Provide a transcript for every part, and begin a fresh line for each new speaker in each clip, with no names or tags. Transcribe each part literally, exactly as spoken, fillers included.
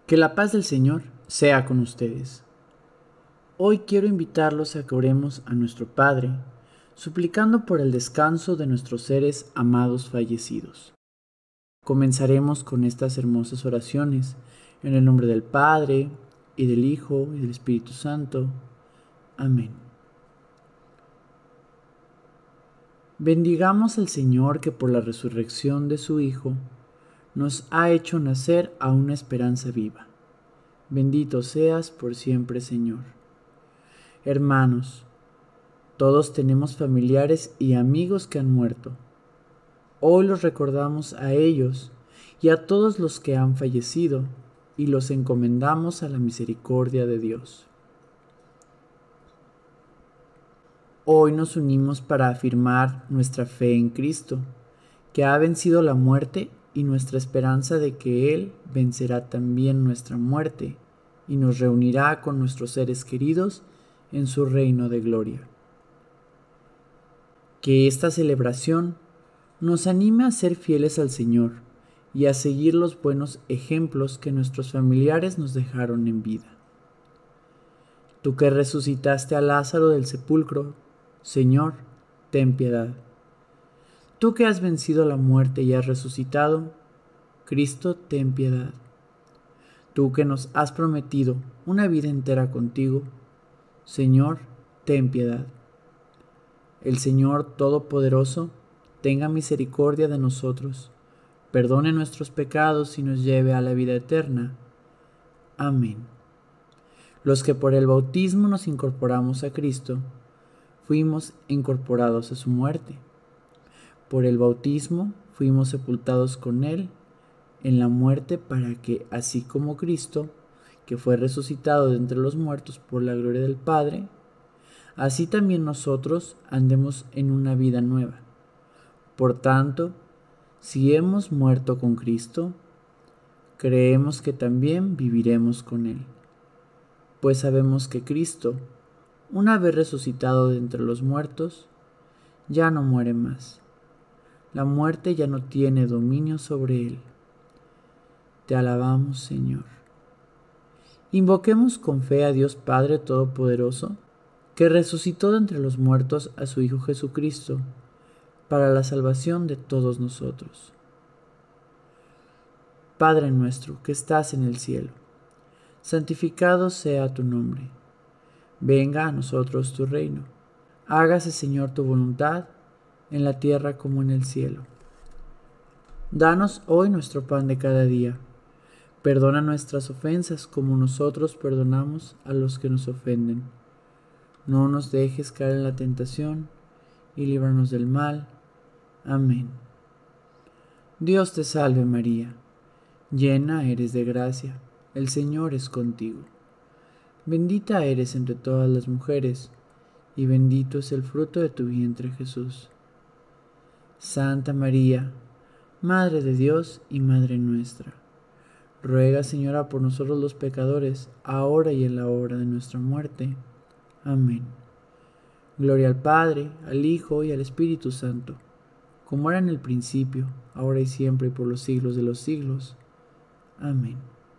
Que la paz del Señor sea con ustedes. Hoy quiero invitarlos a que oremos a nuestro Padre, suplicando por el descanso de nuestros seres amados fallecidos. Comenzaremos con estas hermosas oraciones, en el nombre del Padre, y del Hijo, y del Espíritu Santo. Amén. Bendigamos al Señor que por la resurrección de su Hijo nos ha hecho nacer a una esperanza viva. Bendito seas por siempre, Señor. Hermanos, todos tenemos familiares y amigos que han muerto. Hoy los recordamos a ellos y a todos los que han fallecido y los encomendamos a la misericordia de Dios. Hoy nos unimos para afirmar nuestra fe en Cristo, que ha vencido la muerte y nuestra esperanza de que Él vencerá también nuestra muerte y nos reunirá con nuestros seres queridos en su reino de gloria. Que esta celebración nos anime a ser fieles al Señor y a seguir los buenos ejemplos que nuestros familiares nos dejaron en vida. Tú que resucitaste a Lázaro del sepulcro, Señor, ten piedad. Tú que has vencido la muerte y has resucitado, Cristo, ten piedad. Tú que nos has prometido una vida entera contigo, Señor, ten piedad. El Señor Todopoderoso tenga misericordia de nosotros, perdone nuestros pecados y nos lleve a la vida eterna. Amén. Los que por el bautismo nos incorporamos a Cristo, fuimos incorporados a su muerte. Por el bautismo fuimos sepultados con Él en la muerte para que, así como Cristo, que fue resucitado de entre los muertos por la gloria del Padre, así también nosotros andemos en una vida nueva. Por tanto, si hemos muerto con Cristo, creemos que también viviremos con Él, pues sabemos que Cristo, una vez resucitado de entre los muertos, ya no muere más. La muerte ya no tiene dominio sobre Él. Te alabamos, Señor. Invoquemos con fe a Dios Padre Todopoderoso, que resucitó de entre los muertos a su Hijo Jesucristo, para la salvación de todos nosotros. Padre nuestro que estás en el cielo, santificado sea tu nombre. Venga a nosotros tu reino. Hágase, Señor, tu voluntad, en la tierra como en el cielo. Danos hoy nuestro pan de cada día. Perdona nuestras ofensas como nosotros perdonamos a los que nos ofenden. No nos dejes caer en la tentación y líbranos del mal. Amén. Dios te salve María, llena eres de gracia, el Señor es contigo. Bendita eres entre todas las mujeres, y bendito es el fruto de tu vientre Jesús. Santa María, Madre de Dios y Madre nuestra, ruega, Señora, por nosotros los pecadores, ahora y en la hora de nuestra muerte. Amén. Gloria al Padre, al Hijo y al Espíritu Santo, como era en el principio, ahora y siempre y por los siglos de los siglos. Amén.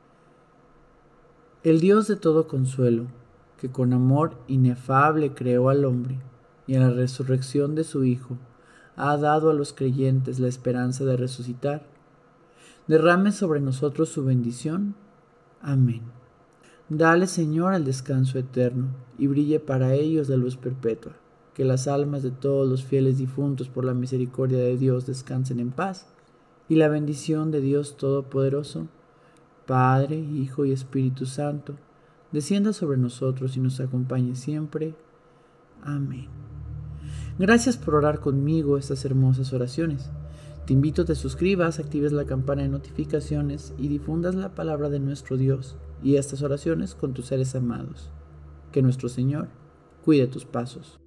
El Dios de todo consuelo, que con amor inefable creó al hombre y en la resurrección de su Hijo ha dado a los creyentes la esperanza de resucitar, derrame sobre nosotros su bendición. Amén. Dale, Señor, el descanso eterno, y brille para ellos la luz perpetua. Que las almas de todos los fieles difuntos por la misericordia de Dios descansen en paz, y la bendición de Dios Todopoderoso, Padre, Hijo y Espíritu Santo, descienda sobre nosotros y nos acompañe siempre. Amén. Gracias por orar conmigo estas hermosas oraciones. Te invito a que te suscribas, actives la campana de notificaciones y difundas la palabra de nuestro Dios y estas oraciones con tus seres amados. Que nuestro Señor cuide tus pasos.